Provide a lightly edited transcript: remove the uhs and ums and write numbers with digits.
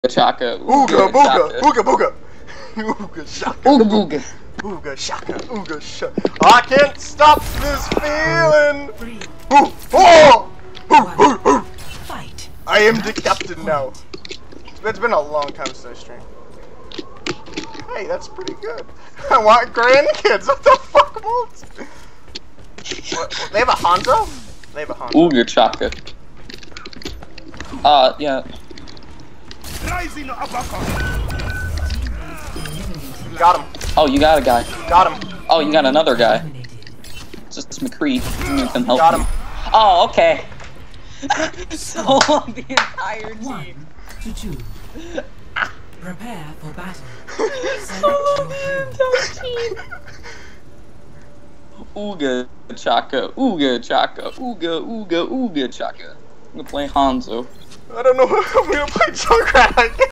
Chaka. Ooga booga. Chaka. Ooga booga. Ooga Chaka. Ooga booga. Ooga Chaka. Ooga Chaka. I can't stop this feeling. Ooh. Oh! Ooh, ooh, ooh. Fight. I am the captain now. It's been a long time since I streamed. Hey, that's pretty good. I want grandkids. What the fuck, Molds? What, they have a Hanzo? They have a Hanzo. Ooga Chaka. Yeah. Got him. Oh, you got a guy. Got him. Oh, you got another guy. It's just McCree. You can help Got me. him. Oh, okay. So the entire team. 1 to 2. Prepare for battle. Ooga Chaka. Ooga Chaka. Ooga Chaka. I'm gonna play Hanzo. I don't know. I'm gonna play Junkrat.